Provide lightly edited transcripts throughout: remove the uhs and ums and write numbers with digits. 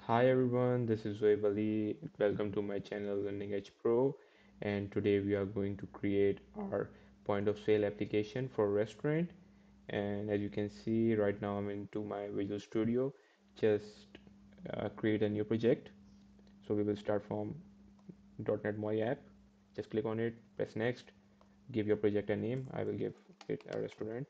Hi everyone, this is Zohaib. Welcome to my channel Learning Edge Pro, and today we are going to create our point of sale application for restaurant. And as you can see right now, I'm into my Visual Studio. Just create a new project. So we will start from .NET MAUI app. Just click on it, press next, give your project a name. I will give it a restaurant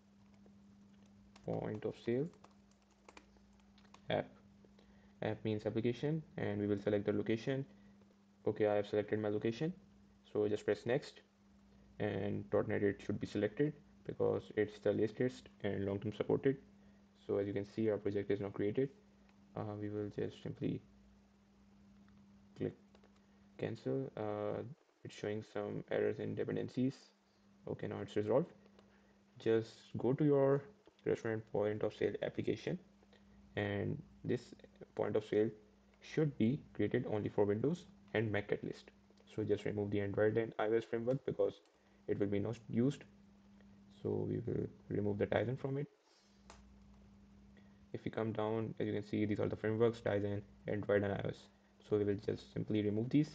point of sale app. App means application, and we will select the location. Okay, I have selected my location, so just press next, and .NET it should be selected because it's the latest and long-term supported. So as you can see, our project is now created. We will just simply click cancel. It's showing some errors in dependencies. Okay, now it's resolved. Just go to your restaurant point of sale application, and this point of sale should be created only for Windows and Mac at least. So just remove the Android and iOS framework because it will be not used. So we will remove the Tizen from it. If we come down, as you can see, these are the frameworks: Tizen, Android, and iOS. So we will just simply remove these.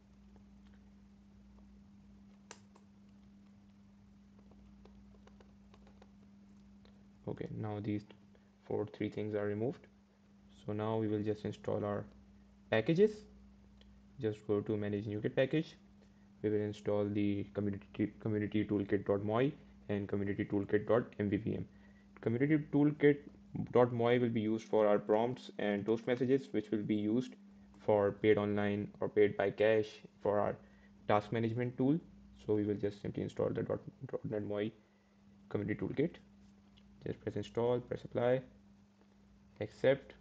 Okay, now these three things are removed. So now we will just install our packages. Just go to manage NuGet package. We will install the community toolkit.moi and community toolkit.mvvm. Community toolkit.moi will be used for our prompts and toast messages, which will be used for paid online or paid by cash for our task management tool. So we will just simply install the .NET MAUI community toolkit. Just press install, press apply, accept.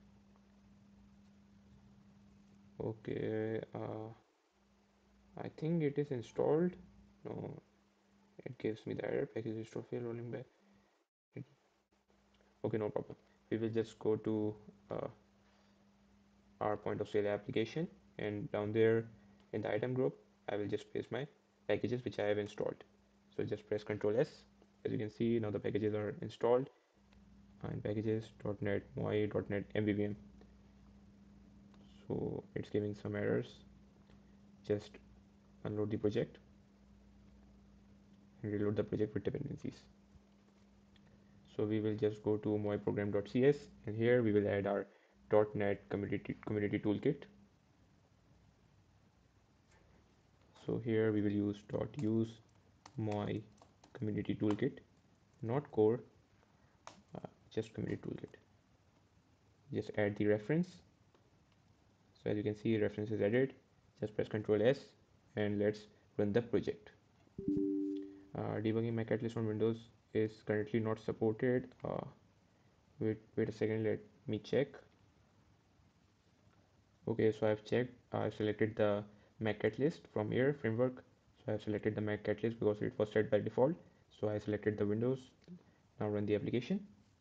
Okay, I think it is installed. No, it gives me the error package install fail rolling back. Okay, no problem. We will just go to uh, our point of sale application, and down there in the item group I will just paste my packages which I have installed. So just press Ctrl S. As you can see, now the packages are installed. And packages .NET MAUI .NET MVVM. So it's giving some errors. Just unload the project and reload the project with dependencies. So we will just go to moiprogram.cs, and here we will add our .NET community toolkit. So here we will use .use community toolkit, not core, just community toolkit. Just add the reference. So as you can see, reference is added. Just press Ctrl S and let's run the project. Debugging my catalyst on Windows is currently not supported. Wait a second, let me check. Okay, so I've checked. I've selected the Mac catalyst from here framework. So I've selected the Mac catalyst because it was set by default. So I selected the Windows. Now run the application.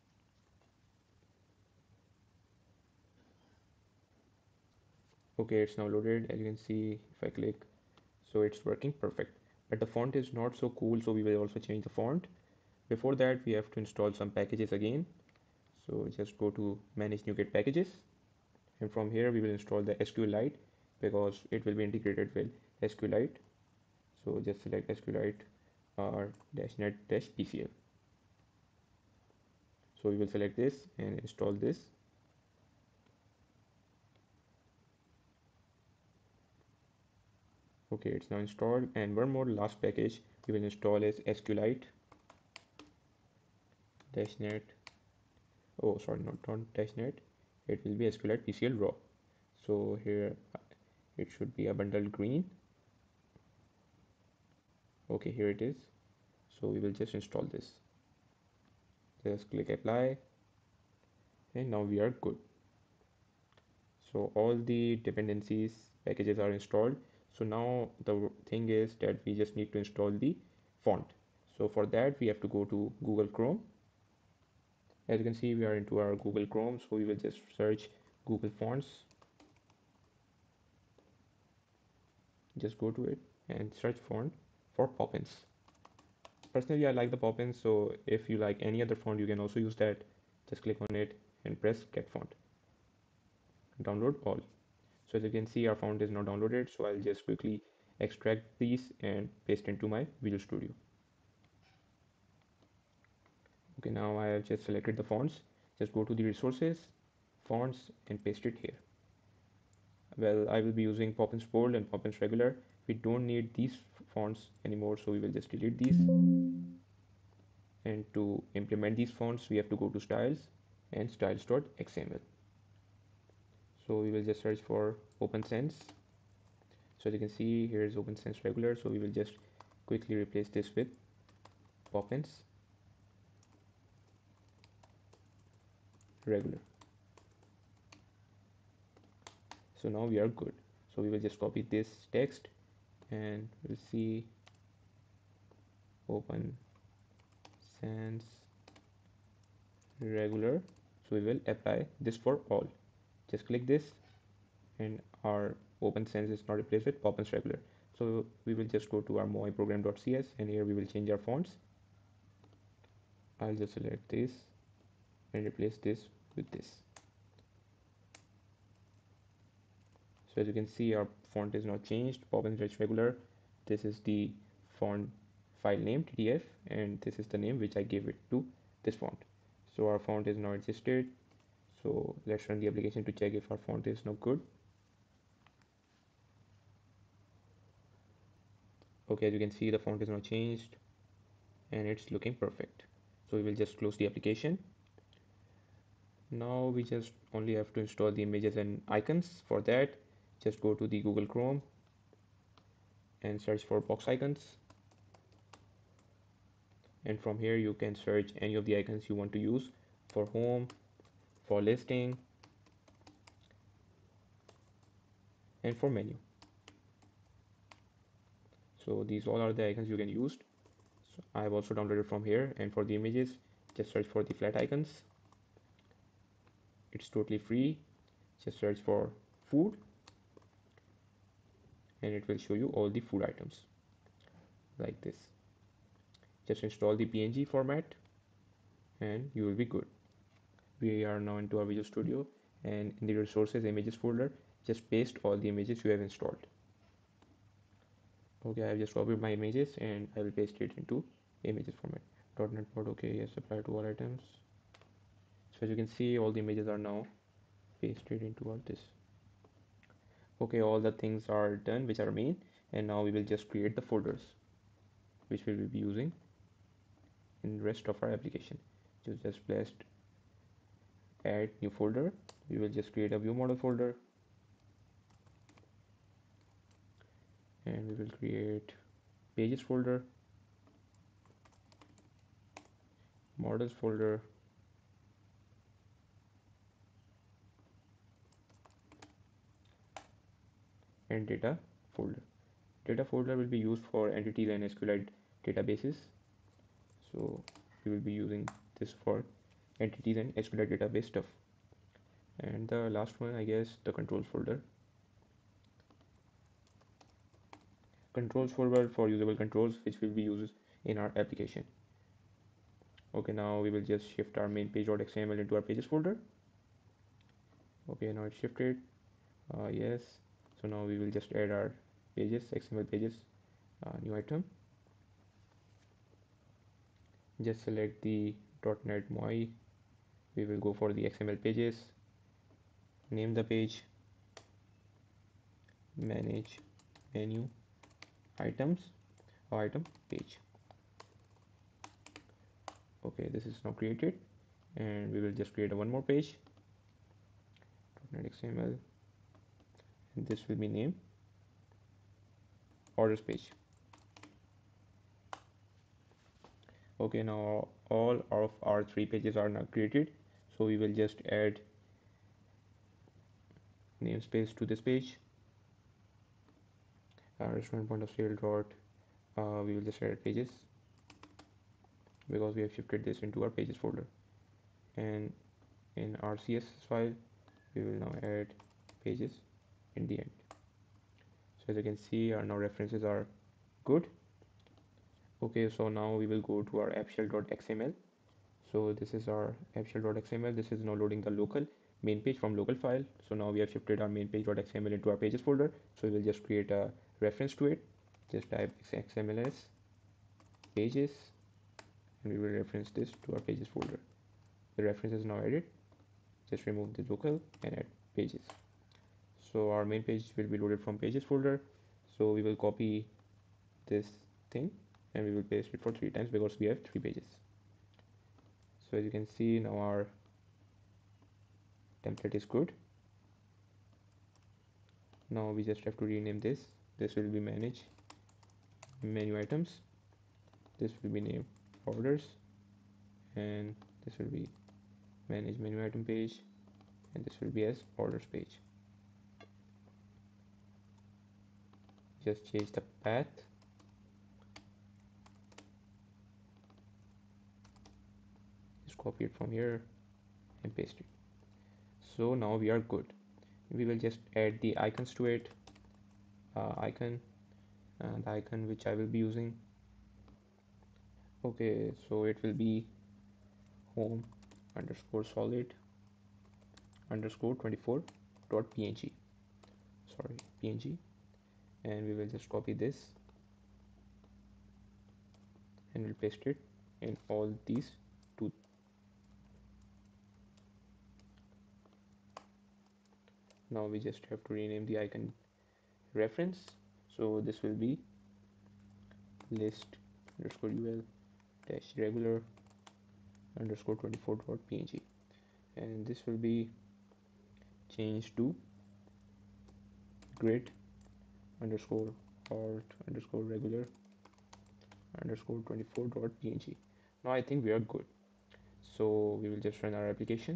Okay, it's now loaded. As you can see, if I click, so it's working perfect. But the font is not so cool, so we will also change the font. Before that, we have to install some packages again. So just go to manage NuGet packages, and from here we will install the SQLite because it will be integrated with SQLite. So just select SQLite or -net -pcl. So we will select this and install this. Okay, it's now installed, and one more last package we will install is SQLite -net. Oh, sorry, not -net. It will be SQLite PCL raw. So here it should be a bundled green. Okay, here it is. So we will just install this. Just click apply, and now we are good. So all the dependencies packages are installed. So now the thing is that we just need to install the font. So for that we have to go to Google Chrome. As you can see, we are into our Google Chrome, so we will just search Google Fonts. Just go to it and search font for Poppins. Personally, I like the Poppins, so if you like any other font, you can also use that. Just click on it and press get font. download all. So as you can see, our font is now downloaded. So I'll just quickly extract these and paste into my Visual Studio. Okay, now I have just selected the fonts. Just go to the resources, fonts, and paste it here. Well, I will be using Poppins Bold and Poppins Regular. We don't need these fonts anymore, so we will just delete these. And to implement these fonts, we have to go to styles and styles.xml. So we will just search for OpenSense. So as you can see, here is OpenSense Regular. So we will just quickly replace this with Poppins Regular. So now we are good. So we will just copy this text and we'll see OpenSense Regular. So we will apply this for all. Just click this and our OpenSense is now replaced with Poppins Regular. So we will just go to our MAUI program.cs and here we will change our fonts. I'll just select this and replace this with this. So as you can see, our font is now changed, Poppins Regular. This is the font file name TTF and this is the name which I gave it to this font. So our font is now adjusted. So let's run the application to check if our font is now good. Okay, as you can see, the font is now changed and it's looking perfect. So we will just close the application. Now we just only have to install the images and icons. For that, just go to the Google Chrome and search for box icons. And from here you can search any of the icons you want to use for home, for listing, and for menu. So these all are the icons you can use. So I have also downloaded from here, and for the images, just search for the flat icons. It's totally free. Just search for food and it will show you all the food items like this. Just install the PNG format and you will be good. We are now into our Visual Studio and in the resources images folder, just paste all the images you have installed. Okay, I have just copied my images and I will paste it into images format. .NET Mod, okay, yes, apply to all items. So as you can see, all the images are now pasted into all this. Okay, all the things are done which are main, and now we will just create the folders which we will be using in the rest of our application. So just press add new folder. We will just create a view model folder and we will create pages folder, models folder, and data folder. Data folder will be used for entities and SQLite databases. So we will be using this for entities and SQLite database stuff. And the last one, I guess, the controls folder. Controls folder for usable controls which will be used in our application. Okay, now we will just shift our main page.xml into our pages folder. Okay, now it's shifted. Yes. So now we will just add our pages, XML pages, new item. Just select the .NET MAUI. We will go for the XML pages. Name the page. Manage menu items or item page. Okay, this is now created and we will just create one more page. .NET XML and this will be named orders page. Okay, now all of our three pages are now created, so we will just add namespace to this page. Restaurant point of sale dot we will just add pages because we have shifted this into our pages folder, and in our CSS file we will now add pages in the end. So as you can see, our now references are good. Okay, so now we will go to our appshell.xml. So this is our appshell.xml. This is now loading the local main page from local file. So now we have shifted our main page.xml into our pages folder. So we will just create a reference to it. Just type xmls pages and we will reference this to our pages folder. The reference is now added. Just remove the local and add pages. So our main page will be loaded from pages folder. So we will copy this thing and we will paste it for 3 times because we have 3 pages. So as you can see, now our template is good. Now we just have to rename this. This will be manage menu items. This will be named orders, and this will be manage menu item page, and this will be as orders page. Just change the path. Just copy it from here and paste it. So now we are good. We will just add the icons to it. Icon, the icon which I will be using. Okay, so it will be home underscore solid underscore 24 dot png. Sorry, png. And we will just copy this and we'll paste it in all these two. Now we just have to rename the icon reference. So this will be list underscore ul dash regular underscore 24.png, and this will be changed to grid underscore alt underscore regular underscore 24.png. Now I think we are good. So we will just run our application.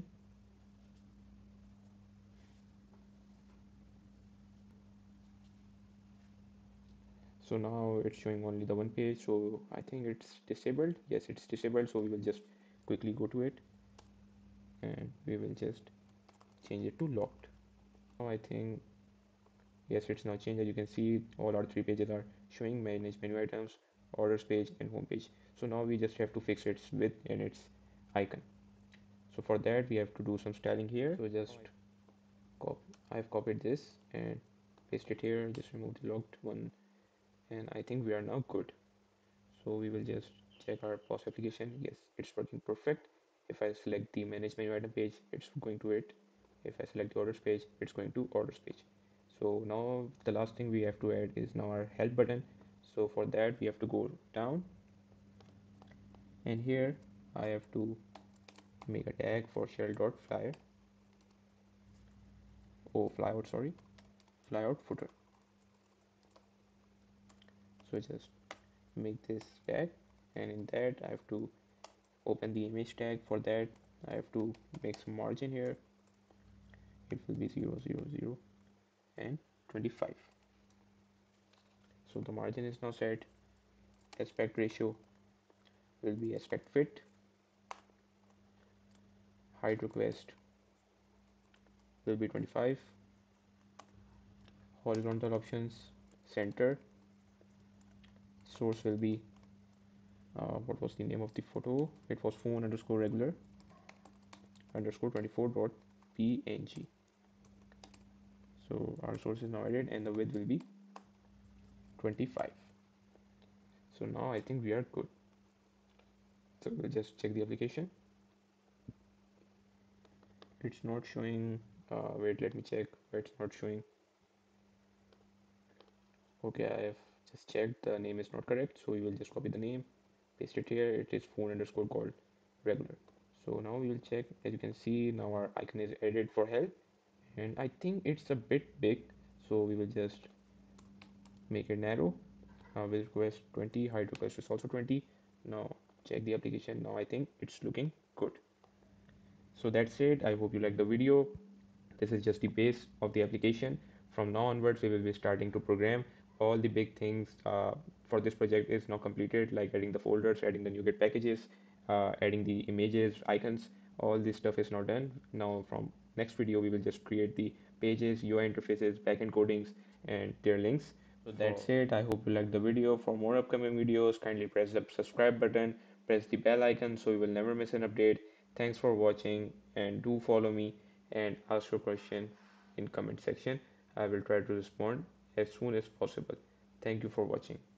So now it's showing only the one page, so I think it's disabled. Yes, it's disabled, so we will just quickly go to it and we will just change it to locked. Now I think, yes, it's now changed. As you can see, all our 3 pages are showing: manage menu items, orders page, and home page. So now we just have to fix its width and its icon. So for that we have to do some styling here. So just I've copied this and paste it here. Just remove the locked one, and I think we are now good. So we will just check our POS application. Yes, it's working perfect. If I select the manage menu item page, it's going to it. If I select the orders page, it's going to orders page. So now the last thing we have to add is now our help button. So for that we have to go down, and here I have to make a tag for shell.flyer. Oh, flyout, sorry, flyout footer. So just make this tag, and in that I have to open the image tag. For that I have to make some margin here. It will be 0, 0, 0 and 25. So the margin is now set. Aspect ratio will be aspect fit. Height request will be 25. Horizontal options, center. Source will be what was the name of the photo? It was phone underscore regular underscore 24.png. So our source is now added, and the width will be 25. So now I think we are good. So we'll just check the application. It's not showing. Wait, let me check why it's not showing. Okay, I have just checked, the name is not correct, so we will just copy the name, paste it here. It is phone underscore called regular. So now we will check. As you can see, now our icon is added for help, and I think it's a bit big, so we will just make it narrow. With request 20, height request is also 20. Now check the application. Now I think it's looking good. So that's it. I hope you like the video. This is just the base of the application. From now onwards, we will be starting to program. All the big things for this project is now completed, like adding the folders, adding the NuGet packages, adding the images, icons. All this stuff is now done. Now from next video, we will just create the pages, UI interfaces, backend codings, and their links. So that's it. I hope you liked the video. For more upcoming videos, kindly press the subscribe button, press the bell icon so you will never miss an update. Thanks for watching, and do follow me and ask your question in comment section. I will try to respond as soon as possible. Thank you for watching.